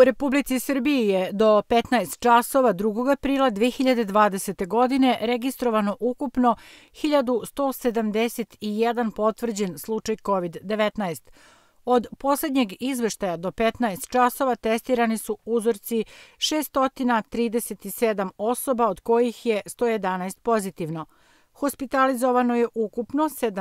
Republici Srbiji je do 15 časova 2. aprila 2020. godine registrovano ukupno 1171 potvrđen slučaj COVID-19. Od poslednjeg izveštaja do 15 časova testirani su uzorci 637 osoba, od kojih je 111 pozitivno. Hospitalizovano je ukupno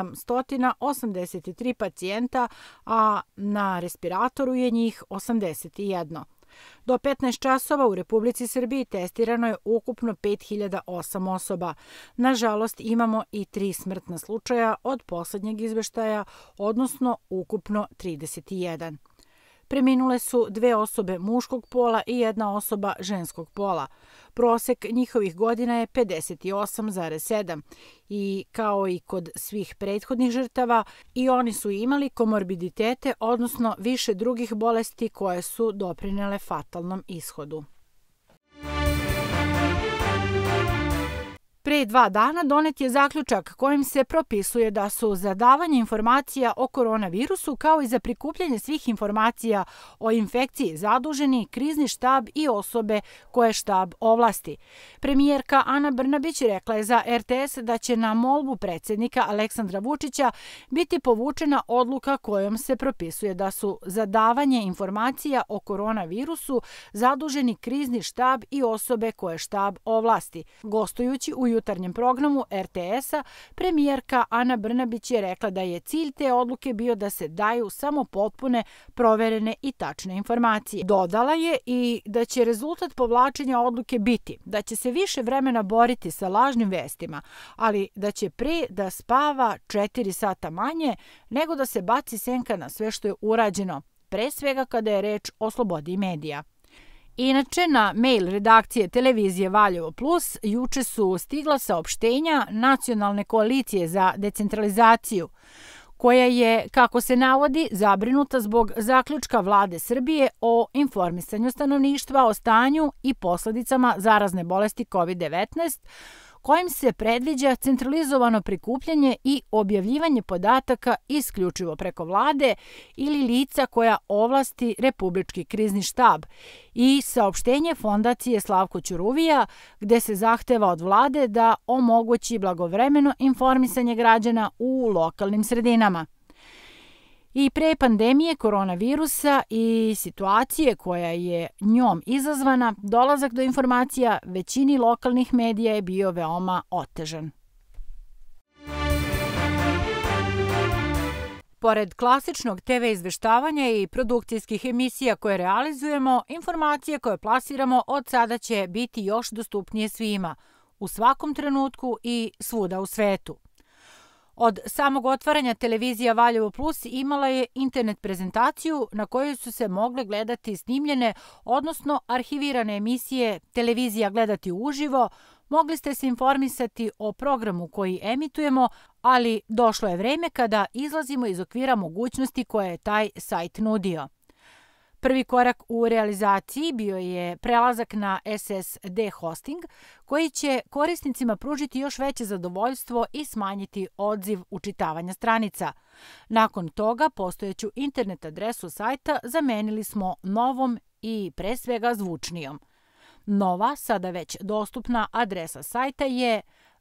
783 pacijenta, a na respiratoru je njih 81. Do 15 časova u Republici Srbiji testirano je ukupno 5008 osoba. Nažalost, imamo i 3 smrtna slučaja od poslednjeg izveštaja, odnosno ukupno 31. Preminule su 2 osobe muškog pola i 1 osoba ženskog pola. Prosek njihovih godina je 58,7 i kao i kod svih prethodnih žrtava, i oni su imali komorbiditete, odnosno više drugih bolesti koje su doprinele fatalnom ishodu. Pre 2 dana donet je zaključak kojim se propisuje da su za davanje informacija o koronavirusu kao i za prikupljanje svih informacija o infekciji zaduženi Krizni štab i osobe koje štab ovlasti. Premijerka Ana Brnabić rekla je za RTS da će na molbu predsednika Aleksandra Vučića biti povučena odluka kojom se propisuje da su za davanje informacija o koronavirusu zaduženi Krizni štab i osobe koje štab ovlasti. Gostujući u jutarnjem programu RTS-a, premijerka Ana Brnabić je rekla da je cilj te odluke bio da se daju samo potpune, proverene i tačne informacije. Dodala je i da će rezultat povlačenja odluke biti da će se više vremena boriti sa lažnim vestima, ali da će pre da spava 4 sata manje nego da se baci senka na sve što je urađeno, pre svega kada je reč o slobodi medija. Inače, na mail redakcije televizije Valjevo Plus juče su stigla saopštenja Nacionalne koalicije za decentralizaciju, koja je, kako se navodi, zabrinuta zbog zaključka Vlade Srbije o informisanju stanovništva o stanju i posledicama zarazne bolesti COVID-19, kojim se predviđa centralizovano prikupljanje i objavljivanje podataka isključivo preko Vlade ili lica koja ovlasti Republički krizni štab, i saopštenje Fondacije Slavko Ćuruvija, gde se zahteva od Vlade da omogući blagovremeno informisanje građana u lokalnim sredinama. I pre pandemije koronavirusa i situacije koja je njom izazvana, dolazak do informacija većini lokalnih medija je bio veoma otežan. Pored klasičnog TV izveštavanja i produkcijskih emisija koje realizujemo, informacije koje plasiramo od sada će biti još dostupnije svima, u svakom trenutku i svuda u svetu. Od samog otvaranja televizija Valjevo Plus imala je internet prezentaciju na kojoj su se mogle gledati snimljene, odnosno arhivirane emisije, televizija gledati uživo, mogli ste se informisati o programu koji emitujemo, ali došlo je vreme kada izlazimo iz okvira mogućnosti koje je taj sajt nudio. Prvi korak u realizaciji bio je prelazak na SSD hosting, koji će korisnicima pružiti još veće zadovoljstvo i smanjiti odziv učitavanja stranica. Nakon toga, postojeću internet adresu sajta zamenili smo novom i pre svega zvučnijom. Nova, sada već dostupna adresa sajta je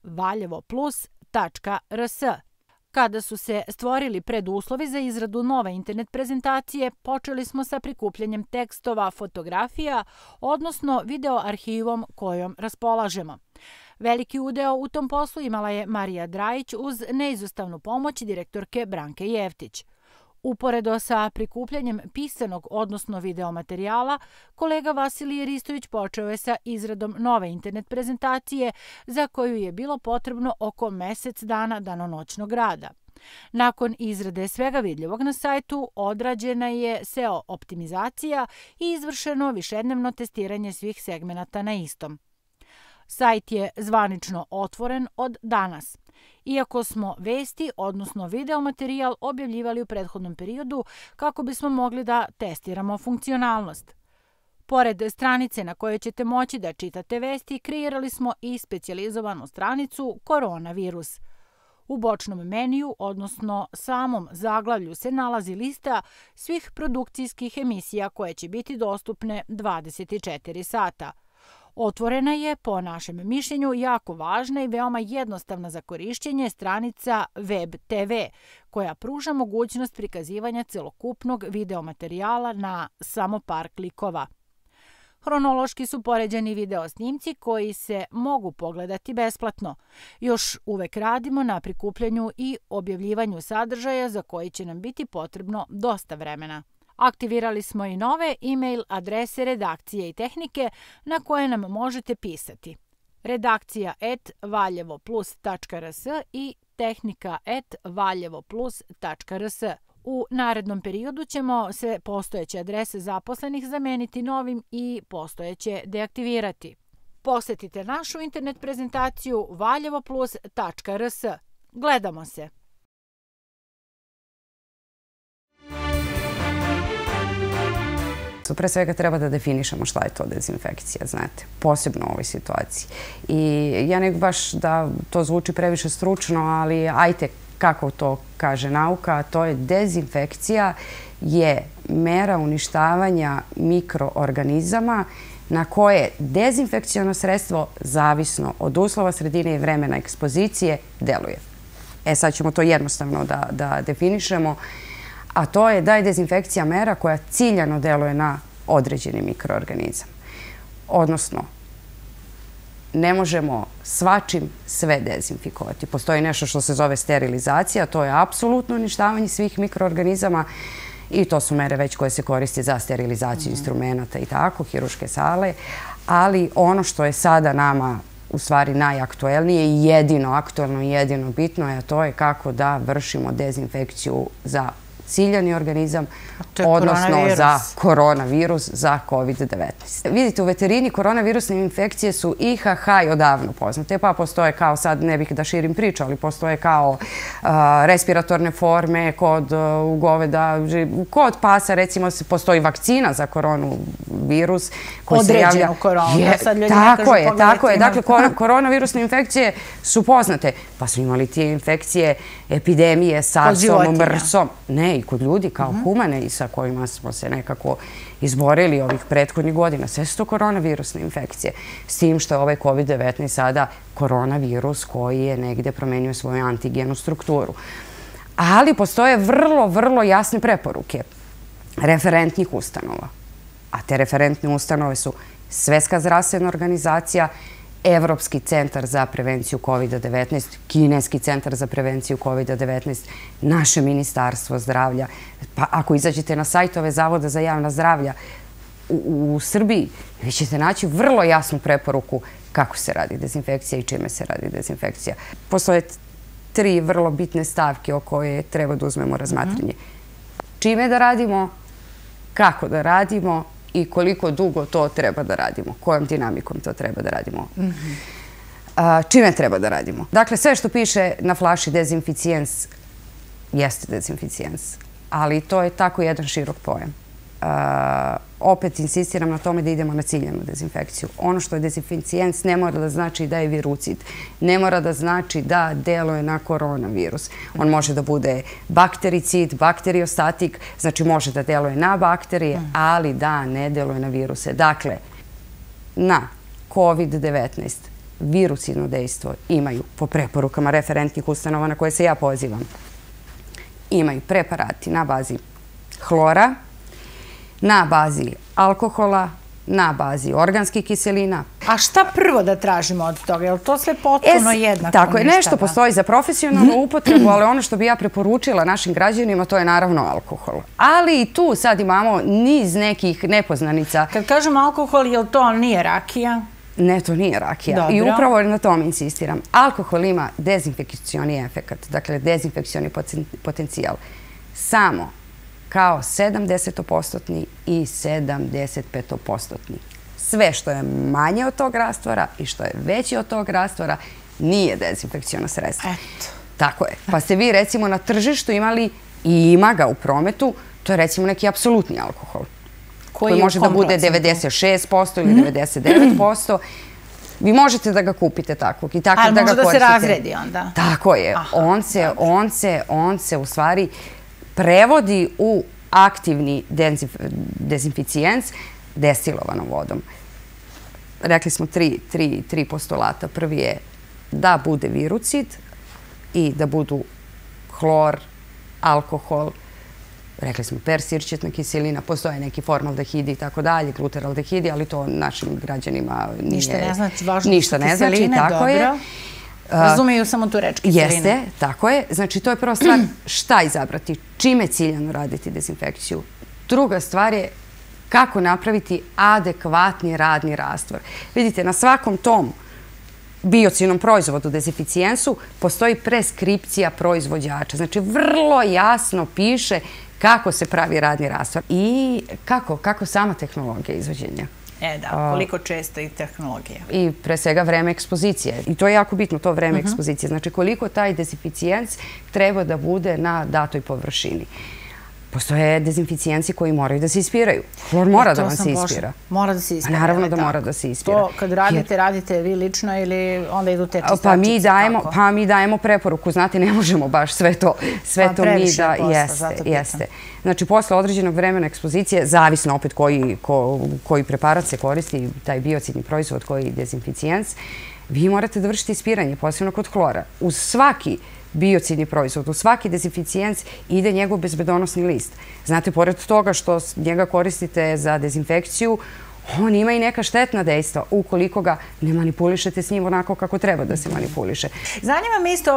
valjevoplus.rs. Kada su se stvorili preduslovi za izradu nove internet prezentacije, počeli smo sa prikupljanjem tekstova, fotografija, odnosno video arhivom kojom raspolažemo. Veliki udeo u tom poslu imala je Marija Drajić uz neizostavnu pomoć direktorke Branke Jeftić. Uporedo sa prikupljanjem pisanog, odnosno video materijala, kolega Vasilije Ristović počeo je sa izradom nove internet prezentacije za koju je bilo potrebno oko mesec dana danonoćnog rada. Nakon izrade svega vidljivog na sajtu, odrađena je SEO optimizacija i izvršeno višednevno testiranje svih segmenata na istom. Sajt je zvanično otvoren od danas. Iako smo vesti, odnosno video materijal, objavljivali u prethodnom periodu kako bismo mogli da testiramo funkcionalnost. Pored stranice na kojoj ćete moći da čitate vesti, kreirali smo i specijalizovanu stranicu Koronavirus. U bočnom meniju, odnosno samom zaglavlju, se nalazi lista svih produkcijskih emisija koje će biti dostupne 24 sata. Otvorena je, po našem mišljenju, jako važna i veoma jednostavna za korišćenje stranica Web TV, koja pruža mogućnost prikazivanja celokupnog videomaterijala na samo par klikova. Hronološki su poređani video snimci koji se mogu pogledati besplatno. Još uvek radimo na prikupljanju i objavljivanju sadržaja za koji će nam biti potrebno dosta vremena. Aktivirali smo i nove e-mail adrese redakcije i tehnike na koje nam možete pisati: redakcija@valjevoplus.rs i tehnika@valjevoplus.rs. U narednom periodu ćemo sve postojeće adrese zaposlenih zameniti novim i postojeće deaktivirati. Posetite našu internet prezentaciju valjevoplus.rs. Gledamo se! Pre svega treba da definišemo šta je to dezinfekcija, znate, posebno u ovoj situaciji. I ja nek baš da to zvuči previše stručno, ali ajte kako to kaže nauka, to je dezinfekcija je mera uništavanja mikroorganizama na koje dezinfekciono sredstvo, zavisno od uslova sredine i vremena ekspozicije, deluje. Sad ćemo to jednostavno da definišemo. A to je da je dezinfekcija mera koja ciljano deluje na određeni mikroorganizam. Odnosno, ne možemo svačim sve dezinfikovati. Postoji nešto što se zove sterilizacija, to je apsolutno uništavanje svih mikroorganizama i to su mere već koje se koriste za sterilizaciju instrumenta i tako, hiruške sale. Ali ono što je sada nama u stvari najaktuelnije i jedino aktuelno i jedino bitno je, to je kako da vršimo dezinfekciju za ciljani organizam, odnosno za koronavirus, za COVID-19. Vidite, u veterini koronavirusne infekcije su IHH i odavno poznate, pa postoje kao, sad ne bih da širim priču, ali postoje kao respiratorne forme kod goveda, kod pasa, recimo, postoji vakcina za koronavirus. Određenu koronu. Tako je. Dakle, koronavirusne infekcije su poznate, pa su imali tije infekcije, epidemije, SARS-om, MRS-om. Ne, i kod ljudi kao humane i sa kojima smo se nekako izborili ovih prethodnih godina. Sve su to koronavirusne infekcije. S tim što je ovaj COVID-19 sada koronavirus koji je negde promenio svoju antigenu strukturu. Ali postoje vrlo, vrlo jasne preporuke referentnih ustanova. A te referentne ustanove su Svetska zdravstvena organizacija, Evropski centar za prevenciju COVID-19, Kineski centar za prevenciju COVID-19, naše Ministarstvo zdravlja. Pa ako izađete na sajtove Zavoda za javna zdravlja u Srbiji, vi ćete naći vrlo jasnu preporuku kako se radi dezinfekcija i čime se radi dezinfekcija. Postoje 3 vrlo bitne stavke o koje treba da uzmemo razmatranje. Čime da radimo, kako da radimo i koliko dugo to treba da radimo, kojom dinamikom to treba da radimo, čime treba da radimo. Dakle, sve što piše na flaši dezinficijens jeste dezinficijens, ali to je tako jedan širok pojam. Opet insistiram na tome da idemo na ciljanu dezinfekciju. Ono što je dezinficijens ne mora da znači da je virucid, ne mora da znači da deluje na koronavirus. On može da bude baktericid, bakteriostatik, znači može da deluje na bakterije, ali da ne deluje na viruse. Dakle, na COVID-19 virusidno dejstvo imaju, po preporukama referentnih ustanova na koje se ja pozivam, imaju preparati na bazi hlora, na bazi alkohola, na bazi organskih kiselina. A šta prvo da tražimo od toga? Je li to sve potpuno jednako? Tako je, nešto postoji za profesionalnu upotrebu, ali ono što bi ja preporučila našim građanima, to je naravno alkohol. Ali i tu sad imamo niz nekih nepoznanica. Kad kažem alkohol, je li to nije rakija? Ne, to nije rakija. I upravo na tom insistiram. Alkohol ima dezinfekcioni efekat, dakle dezinfekcioni potencijal. Samo kao 70% i 75%. Sve što je manje od tog rastvora i što je veće od tog rastvora nije dezinfekciono sredstvo. Tako je. Pa ste vi recimo na tržištu imali i ima ga u prometu, to je recimo neki apsolutni alkohol. Koji može da bude 96% ili 99%. Vi možete da ga kupite takvog i takav da ga koristite. Ali može da se razredi onda? Tako je. On se u stvari prevodi u aktivni dezinficijens destilovanom vodom. Rekli smo tri postulata. Prvi je da bude virucid i da budu hlor, alkohol, rekli smo persirčetna kiselina, postoje neki formaldehidi i tako dalje, glutaraldehidi, ali to našim građanima ništa ne znači. Ništa ne znači, tako je. Razumeju samo tu reč kiselina. Jeste, tako je. Znači, to je prva stvar šta izabrati, čime ciljano raditi dezinfekciju. Druga stvar je kako napraviti adekvatni radni rastvor. Vidite, na svakom tom biocidnom proizvodu, dezinficijensu, postoji preskripcija proizvođača. Znači, vrlo jasno piše kako se pravi radni rastvor i kako sama tehnologija izvođenja. Koliko često i tehnologija. I pre svega vreme ekspozicije. I to je jako bitno, to vreme ekspozicije. Znači, koliko taj dezinficijens treba da bude na datoj površini. Postoje dezinficijenci koji moraju da se ispiraju. Hlor mora da vam se ispira. Mora da se ispira. Naravno da mora da se ispira. To kad radite vi lično ili onda idu te čistačice? Pa mi dajemo preporuku. Znate, ne možemo baš sve to mi da... Jeste. Znači, posle određenog vremena ekspozicije, zavisno opet koji preparat se koristi, taj biocidni proizvod koji je dezinficijens, vi morate da vršite ispiranje, posebno kod hlora. Uz svaki biocidni proizvod, u svaki dezinficijens ide njegov bezbedonosni list. Znate, pored toga što njega koristite za dezinfekciju, on ima i neka štetna dejstva ukoliko ga ne manipulišete s njim onako kako treba da se manipuliše. Zanima me isto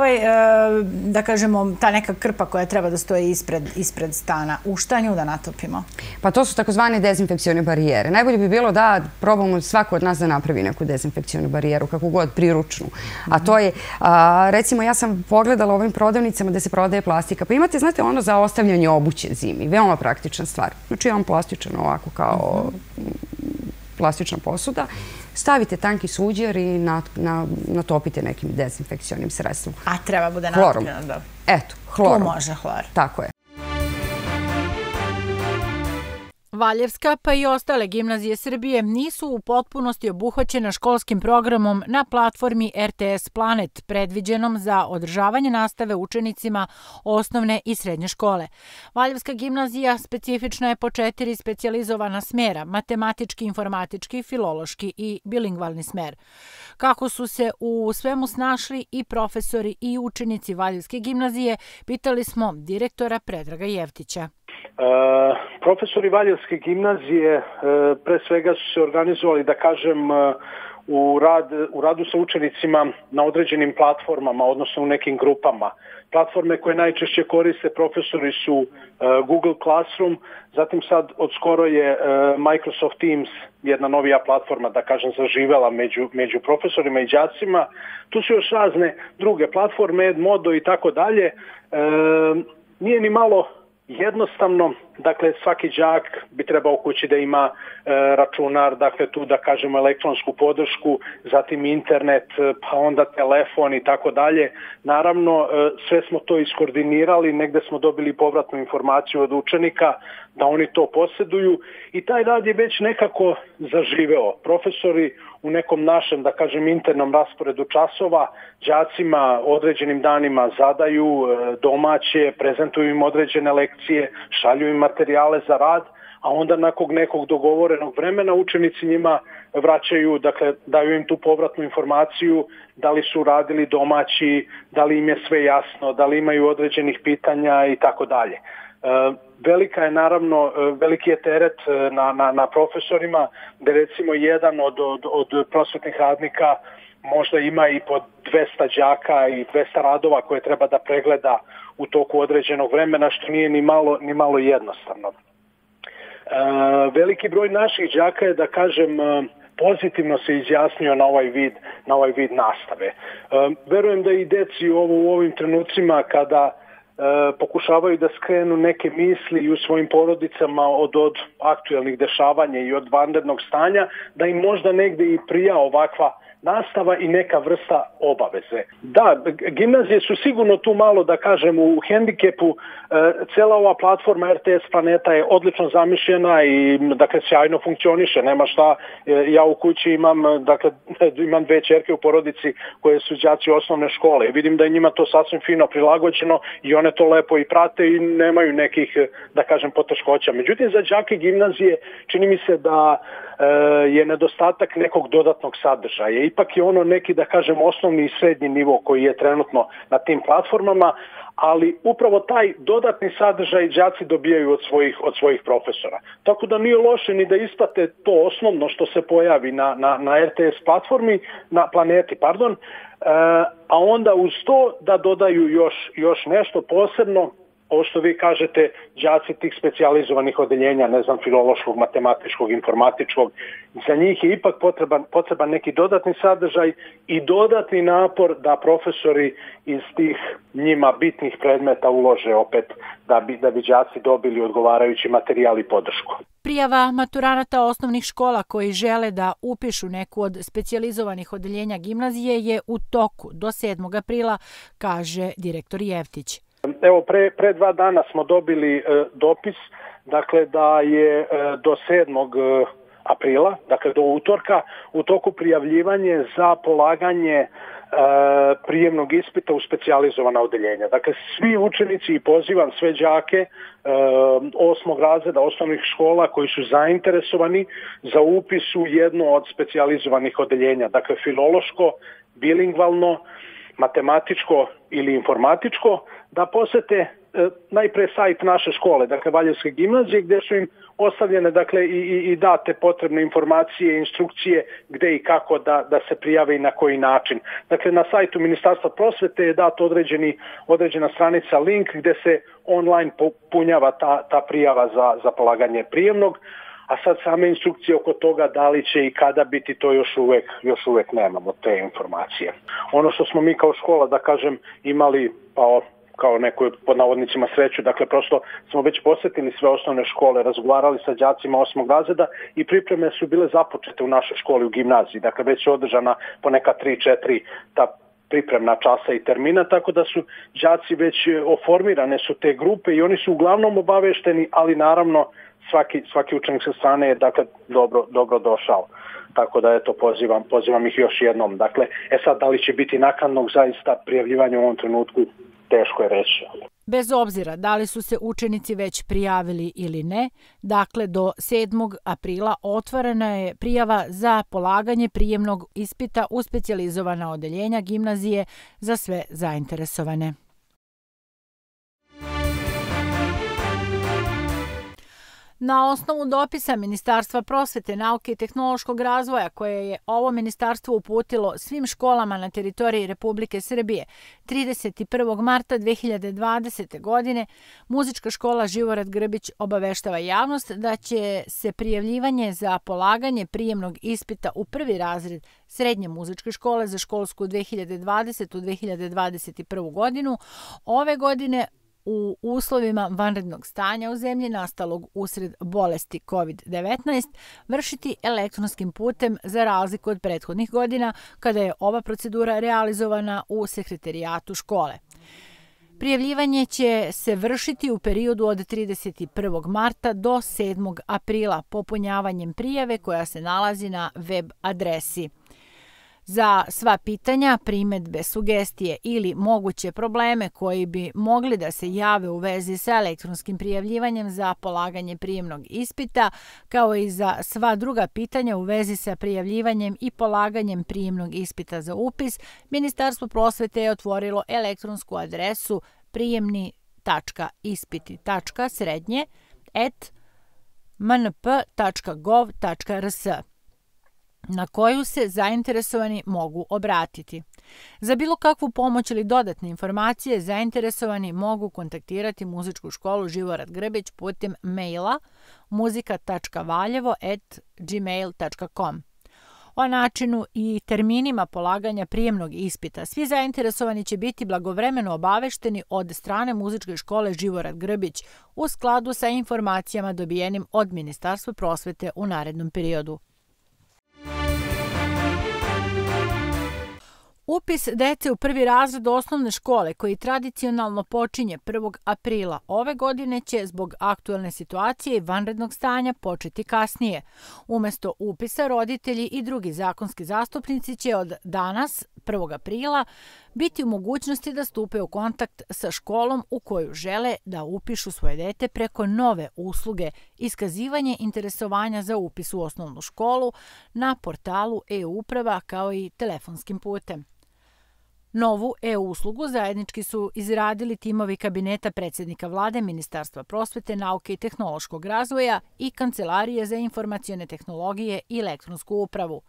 da kažemo, ta neka krpa koja treba da stoji ispred stana. U šta nju da natopimo? Pa to su takozvane dezinfekcione barijere. Najbolje bi bilo da probamo svako od nas da napravi neku dezinfekcionu barijeru, kako god priručnu. A to je, recimo, ja sam pogledala ovim prodavnicama gde se prodaje plastika. Pa imate, znate, ono za ostavljanje obuće zimi. Veoma praktična stvar. Znači, imam plastičan ovako kao plastična posuda, stavite tanki suđer i natopite nekim dezinfekcionim sredstvom. A treba bude natopljeno, da. Eto, hlorom. Tu može hlor. Tako je. Valjevska pa i ostale gimnazije Srbije nisu u potpunosti obuhvaćene školskim programom na platformi RTS Planet, predviđenom za održavanje nastave učenicima osnovne i srednje škole. Valjevska gimnazija specifična je po 4 specijalizovana smera: matematički, informatički, filološki i bilingvalni smer. Kako su se u svemu snašli i profesori i učenici Valjevske gimnazije, pitali smo direktora Predraga Jevtića. Profesori Valjevske gimnazije pre svega su se organizovali, da kažem, u radu sa učenicima na određenim platformama, odnosno u nekim grupama. Platforme koje najčešće koriste profesori su Google Classroom, zatim sad od skoro je Microsoft Teams, jedna novija platforma, da kažem, zaživela među profesorima i đacima. Tu su još razne druge platforme, Edmodo i tako dalje. Nije ni malo jednostavno, dakle svaki đak bi trebao kući da ima računar, dakle tu da kažemo elektronsku podršku, zatim internet, pa onda telefon i tako dalje. Naravno, sve smo to iskoordinirali, negde smo dobili povratnu informaciju od učenika da oni to posjeduju i taj rad je već nekako zaživeo. Profesori u nekom našem, da kažem, internom rasporedu časova đacima određenim danima zadaju domaće, prezentuju im određene lekcije, šalju im materijale za rad, a onda nakon nekog dogovorenog vremena učenici njima vraćaju, dakle daju im tu povratnu informaciju da li su radili domaći, da li im je sve jasno, da li imaju određenih pitanja i tako dalje. Velika je naravno, veliki je teret na profesorima, da recimo jedan od prosvetnih radnika možda ima i po 200 đaka i 200 radova koje treba da pregleda u toku određenog vremena, što nije ni malo jednostavno. Veliki broj naših đaka je, da kažem, pozitivno se izjasnio na ovaj vid nastave. Verujem da i deci u ovim trenucima kada pokušavaju da skrenu neke misli i u svojim porodicama od aktuelnih dešavanja i od vanrednog stanja, da im možda negde i prija ovakva nastava i neka vrsta obaveze. Da, gimnazije su sigurno tu malo, da kažem, u hendikepu. Cela ova platforma RTS Planeta je odlično zamišljena i dakle sjajno funkcioniše. Nema šta, ja u kući imam 2 ćerke u porodici koje su đaci osnovne škole. Vidim da je njima to sasvim fino prilagođeno i one to lepo i prate i nemaju nekih, da kažem, poteškoća. Međutim, za đake gimnazije čini mi se da je nedostatak nekog dodatnog sadržaja. Ipak je ono neki, da kažem, osnovni i srednji nivo koji je trenutno na tim platformama, ali upravo taj dodatni sadržaj đaci dobijaju od svojih profesora. Tako da nije loše ni da isprate to osnovno što se pojavi na RTS platformi, na Planeti, a onda uz to da dodaju još nešto posebno. Ovo što vi kažete, đaci tih specijalizovanih odeljenja, ne znam, filološkog, matematičkog, informatičkog, za njih je ipak potreban neki dodatni sadržaj i dodatni napor da profesori iz tih njima bitnih predmeta ulože opet da bi đaci dobili odgovarajući materijal i podršku. Prijava maturanata osnovnih škola koji žele da upišu neku od specijalizovanih odeljenja gimnazije je u toku do 7. aprila, kaže direktor Jevtić. Evo, pre 2 dana smo dobili dopis, dakle da je do 7. aprila, dakle do utorka, u toku prijavljivanje za polaganje prijemnog ispita u specijalizovana odeljenja. Dakle, svi učenici i pozivam sve đake 8. razreda osnovnih škola koji su zainteresovani za upis u jedno od specijalizovanih odeljenja, dakle filološko, bilingvalno, matematičko ili informatičko, da posete najpre sajt naše škole, dakle Valjevske gimnazije, gdje su im ostavljene i date potrebne informacije, instrukcije gdje i kako da se prijave i na koji način. Dakle, na sajtu Ministarstva prosvete je dat određena stranica, link gdje se online punjava ta prijava za polaganje prijemnog, a sad same instrukcije oko toga da li će i kada biti, to još uvijek nemamo te informacije. Ono što smo mi kao škola, da kažem, imali kao neku pod navodnicima sreću, dakle prosto smo već posjetili sve osnovne škole, razgovarali sa đacima 8. razreda i pripreme su bile započete u našoj školi u gimnaziji, dakle već je održana po neka 3-4 ta pripremna časa i termina, tako da su đaci već oformirane su te grupe i oni su uglavnom obavešteni, ali naravno svaki učenik sa strane je dakle dobro došao. Tako da eto pozivam ih još jednom. Dakle, sad da li će biti naknadnog zaista prijavljivanja u ovom trenutku, teško je reći. Bez obzira da li su se učenici već prijavili ili ne, dakle do 7. aprila otvorena je prijava za polaganje prijemnog ispita u specijalizovana odeljenja gimnazije za sve zainteresovane. Na osnovu dopisa Ministarstva prosvete, nauke i tehnološkog razvoja koje je ovo ministarstvo uputilo svim školama na teritoriji Republike Srbije 31. marta 2020. godine, Muzička škola Živorad Grbić obaveštava javnost da će se prijavljivanje za polaganje prijemnog ispita u 1. razred Srednje muzičke škole za školsku 2020-2021. godinu ove godine u uslovima vanrednog stanja u zemlji nastalog usred bolesti COVID-19 vršiti elektronskim putem za razliku od prethodnih godina kada je ova procedura realizovana u sekretarijatu škole. Prijavljivanje će se vršiti u periodu od 31. marta do 7. aprila popunjavanjem prijave koja se nalazi na web adresi. Za sva pitanja, primedbe, sugestije ili moguće probleme koji bi mogli da se jave u vezi sa elektronskim prijavljivanjem za polaganje prijemnog ispita, kao i za sva druga pitanja u vezi sa prijavljivanjem i polaganjem prijemnog ispita za upis, Ministarstvo prosvete je otvorilo elektronsku adresu prijemni.ispiti.srednje@mnp.gov.rs na koju se zainteresovani mogu obratiti. Za bilo kakvu pomoć ili dodatne informacije zainteresovani mogu kontaktirati Muzičku školu Živorad Grbić putem maila muzika.valjevo@gmail.com. O načinu i terminima polaganja prijemnog ispita svi zainteresovani će biti blagovremeno obavešteni od strane Muzičke škole Živorad Grbić u skladu sa informacijama dobijenim od Ministarstva prosvete u narednom periodu. Upis dece u prvi razred osnovne škole, koji tradicionalno počinje 1. aprila ove godine, će zbog aktuelne situacije i vanrednog stanja početi kasnije. Umesto upisa, roditelji i drugi zakonski zastupnici će od danas, 1. aprila, biti u mogućnosti da stupe u kontakt sa školom u koju žele da upišu svoje dete preko nove usluge iskazivanje interesovanja za upis u osnovnu školu na portalu e-uprava kao i telefonskim putem. Novu e-uslugu zajednički su izradili timovi kabineta predsjednika vlade, Ministarstva prosvete, nauke i tehnološkog razvoja i Kancelarije za informacione tehnologije i elektronsku upravu.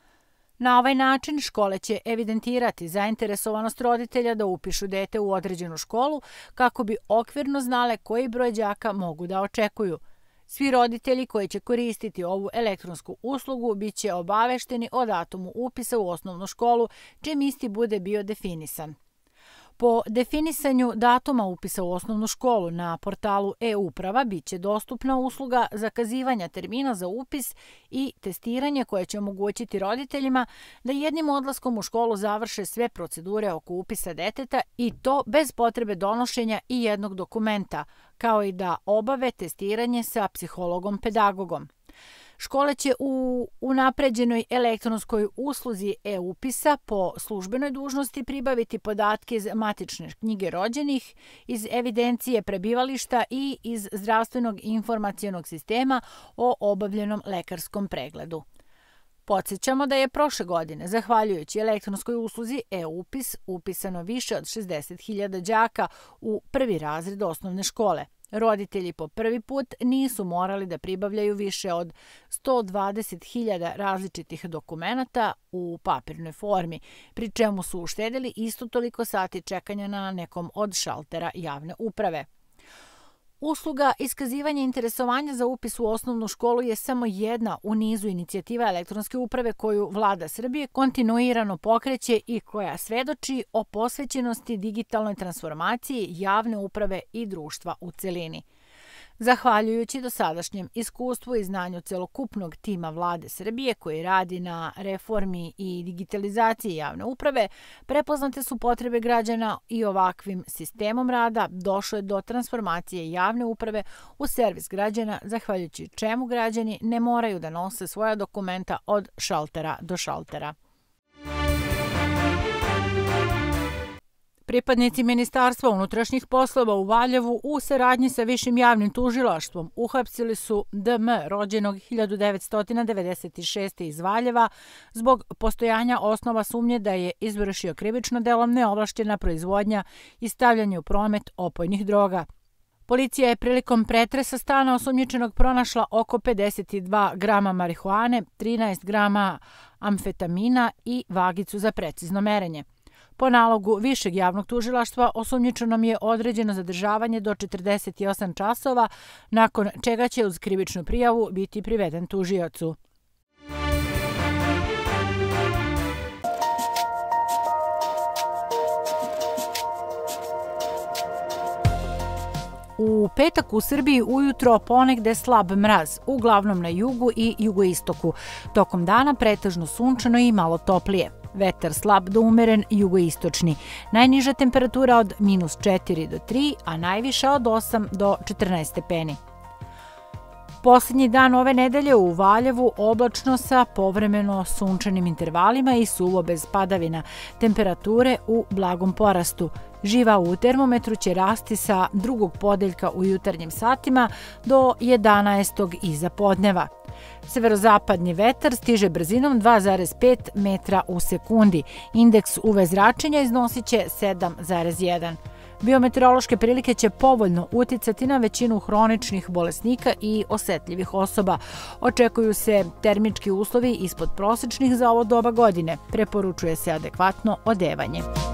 Na ovaj način škole će evidentirati zainteresovanost roditelja da upišu dete u određenu školu kako bi okvirno znale koji broj đaka mogu da očekuju. Svi roditelji koji će koristiti ovu elektronsku uslugu bit će obavešteni o datumu upisa u osnovnu školu, čim isti bude bio definisan. Po definisanju datuma upisa u osnovnu školu na portalu e-uprava bit će dostupna usluga zakazivanja termina za upis i testiranje koje će omogućiti roditeljima da jednim odlaskom u školu završe sve procedure oko upisa deteta i to bez potrebe donošenja i jednog dokumenta, kao i da obave testiranje sa psihologom-pedagogom. Škole će u unapređenoj elektronskoj usluzi e-upisa po službenoj dužnosti pribaviti podatke iz matične knjige rođenih, iz evidencije prebivališta i iz zdravstvenog informacionog sistema o obavljenom lekarskom pregledu. Podsjećamo da je prošle godine, zahvaljujući elektronskoj usluzi e-upis, upisano više od 60.000 đaka u prvi razred osnovne škole. Roditelji po prvi put nisu morali da pribavljaju više od 120.000 različitih dokumenata u papirnoj formi, pri čemu su uštedeli isto toliko sati čekanja na nekom od šaltera javne uprave. Usluga iskazivanja interesovanja za upis u osnovnu školu je samo jedna u nizu inicijativa elektronske uprave koju Vlada Srbije kontinuirano pokreće i koja svedoči o posvećenosti digitalnoj transformaciji javne uprave i društva u celini. Zahvaljujući dosadašnjem iskustvu i znanju celokupnog tima Vlade Srbije koji radi na reformi i digitalizaciji javne uprave, prepoznate su potrebe građana i ovakvim sistemom rada došlo je do transformacije javne uprave u servis građana, zahvaljujući čemu građani ne moraju da nose svoja dokumenta od šaltera do šaltera. Pripadnici Ministarstva unutrašnjih poslova u Valjevu u saradnji sa Višim javnim tužilaštvom uhapsili su DM, rođenog 1996. iz Valjeva, zbog postojanja osnova sumnje da je izvršio krivično delo neovlašćena proizvodnja i stavljanje u promet opojnih droga. Policija je prilikom pretresa stana osumnjičenog pronašla oko 52 grama marihuane, 13 grama amfetamina i vagicu za precizno merenje. Po nalogu Višeg javnog tužilaštva osumnjičenom je određeno zadržavanje do 48 časova, nakon čega će uz krivičnu prijavu biti priveden tužiocu. U petak u Srbiji ujutro ponegde slab mraz, uglavnom na jugu i jugoistoku. Tokom dana pretežno sunčano i malo toplije. Vetar slab do umeren jugoistočni. Najniža temperatura od -4 do 3, a najviša od 8 do 14 stepeni. Posljednji dan ove nedelje u Valjevu oblačno sa povremeno sunčanim intervalima i suvo bez padavina. Temperature u blagom porastu. Živa u termometru će rasti sa drugog podeljka u jutarnjim satima do 11. iza podneva. Severozapadni vetar stiže brzinom 2,5 metra u sekundi. Indeks UV zračenja iznosit će 7,1. Biometeorološke prilike će povoljno uticati na većinu hroničnih bolesnika i osetljivih osoba. Očekuju se termički uslovi ispod prosečnih za ovo doba godine. Preporučuje se adekvatno odevanje.